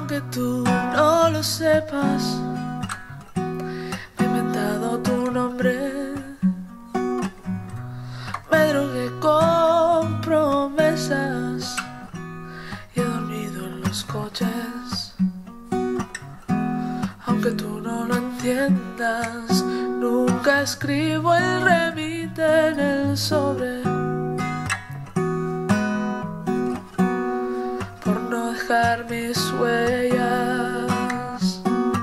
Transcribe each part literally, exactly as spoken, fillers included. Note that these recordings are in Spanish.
Aunque tú no lo sepas, me he inventado tu nombre. Me drogué con promesas y he dormido en los coches. Aunque tú no lo entiendas, nunca escribo el remite en el sobre, por no dejar mis huellas.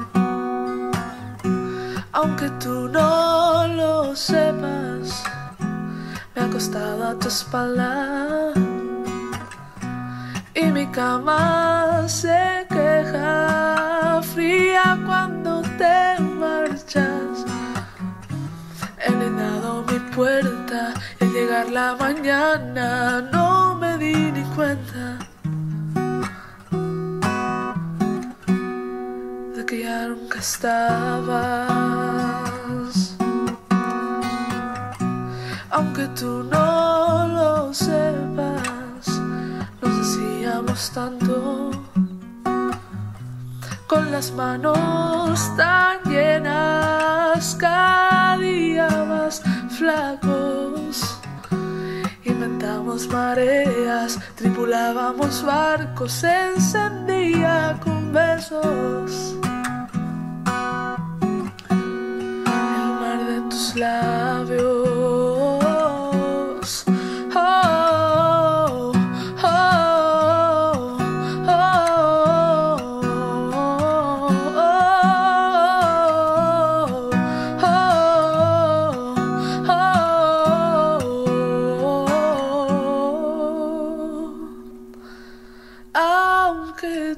Aunque tú no lo sepas, me he acostado a tu espalda y mi cama se queja fría cuando te marchas. He llenado mi puerta y al llegar la mañana no me di ni cuenta de que ya nunca estabas. Aunque tú no lo sepas, nos decíamos tanto, con las manos tan llenas, cada día más flacos. Inventamos mareas, tripulábamos barcos, se encendía con besos el mar de tus labios. Aunque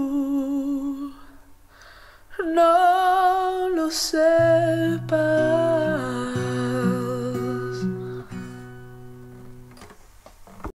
tú no lo sepas.